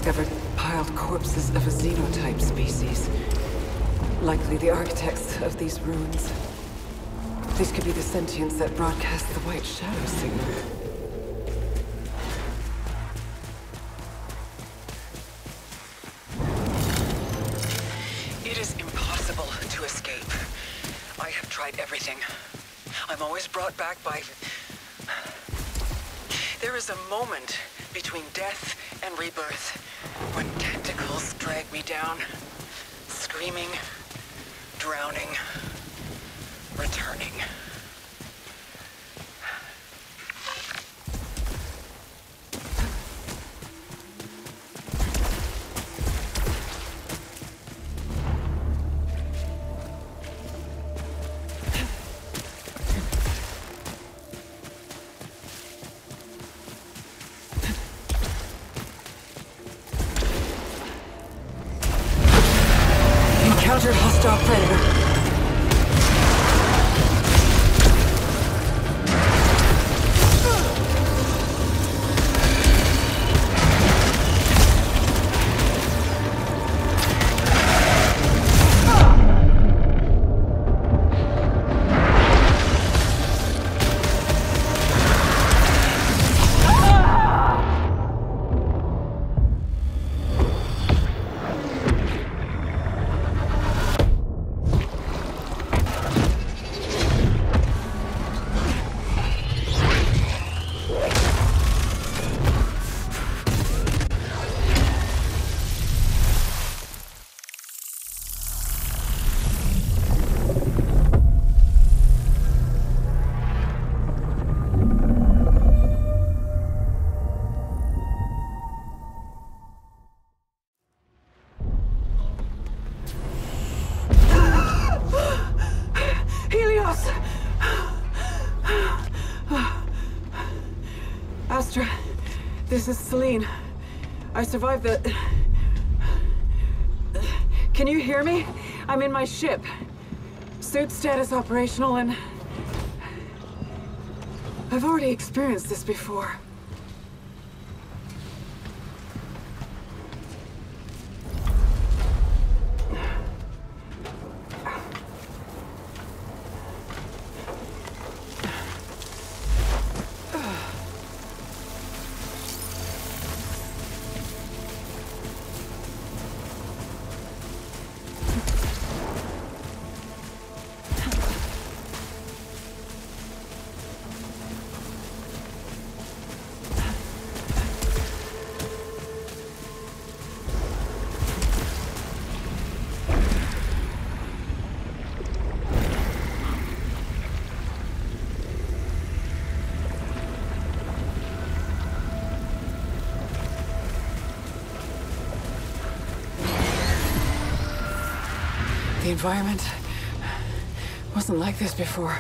discovered piled corpses of a xenotype species. Likely the architects of these ruins. These could be the sentients that broadcast the White Shadow signal. It is impossible to escape. I have tried everything. I'm always brought back by... There is a moment between death and rebirth when tentacles drag me down, screaming, drowning, returning. Encountered hostile predator. Astra, this is Celine. I survived the... Can you hear me? I'm in my ship. Suit status operational and... I've already experienced this before. The environment wasn't like this before.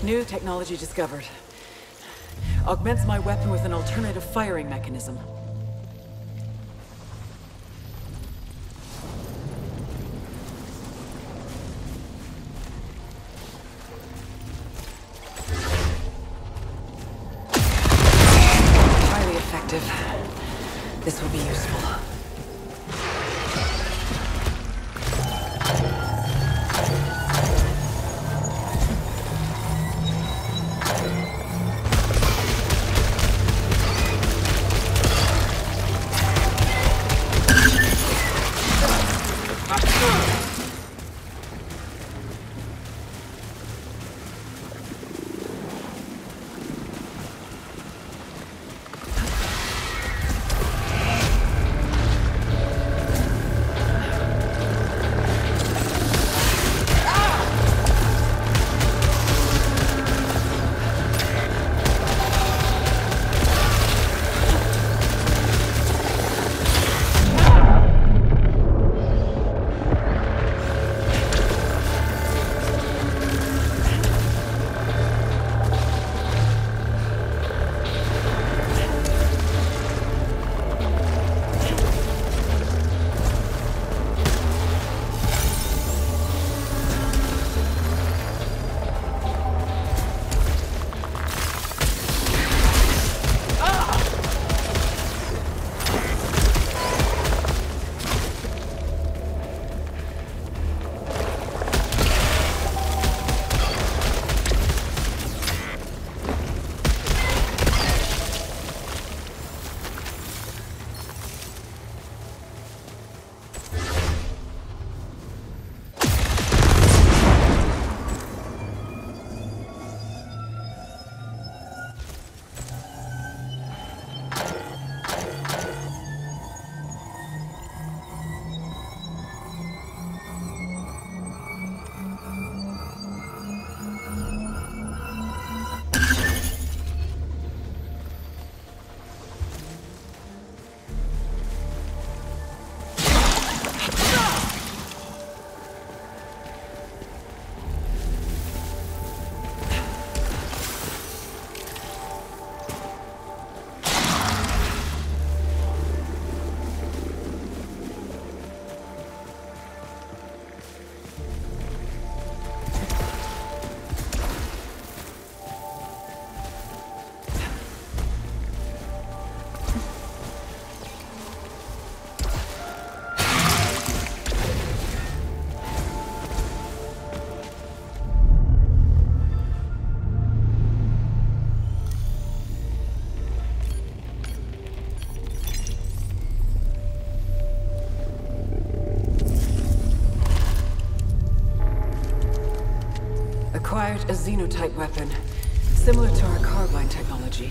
New technology discovered. Augments my weapon with an alternative firing mechanism. Highly effective. This will be useful. Acquired a Xenotype weapon, similar to our carbine technology.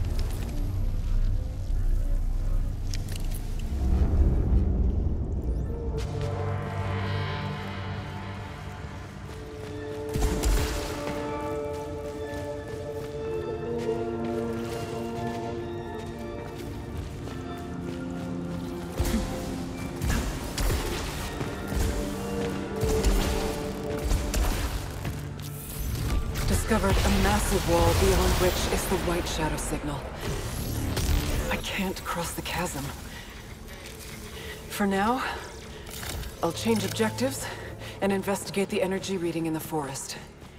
Discovered a massive wall beyond which is the White Shadow signal. I can't cross the chasm. For now, I'll change objectives and investigate the energy reading in the forest.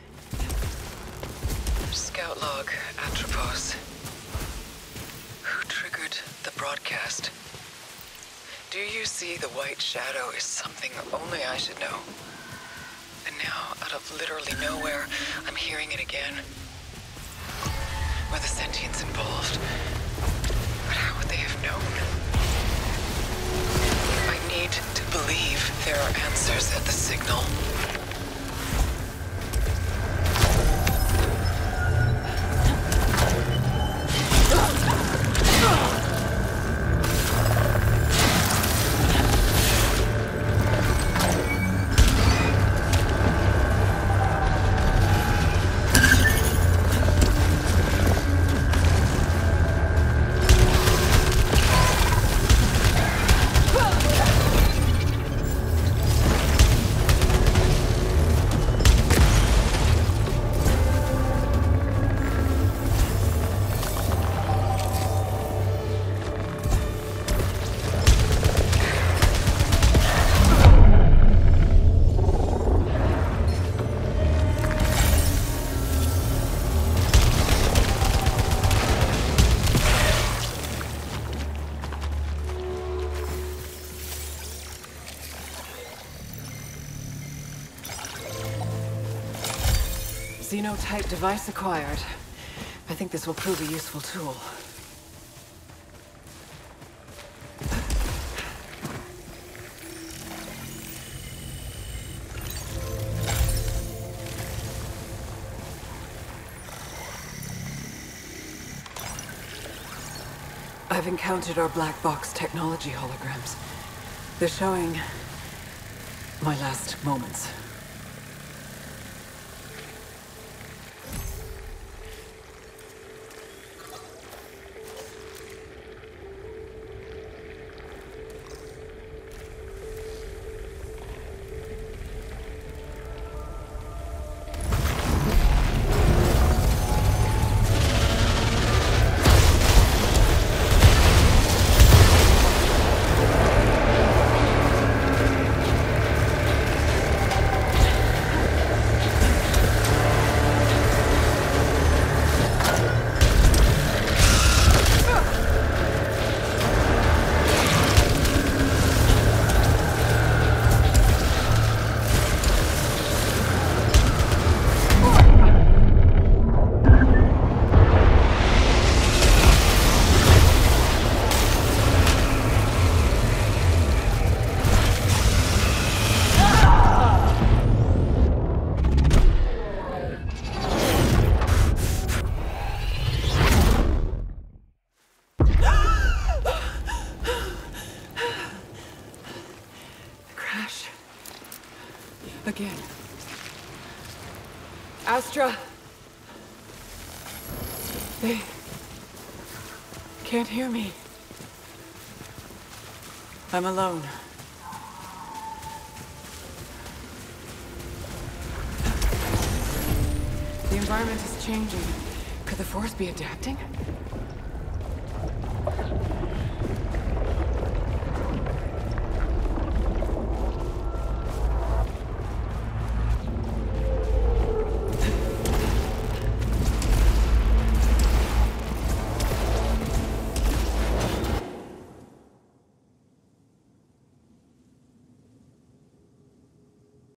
Scout log, Atropos. Who triggered the broadcast? Do you see the White Shadow is something only I should know? And now, out of literally nowhere, I'm hearing it again. Were the sentients involved? But how would they have known? I need to believe there are answers at the signal. Xenotype device acquired. I think this will prove a useful tool. I've encountered our black box technology holograms. They're showing my last moments. Again. Astra! They can't hear me. I'm alone. The environment is changing. Could the Force be adapting?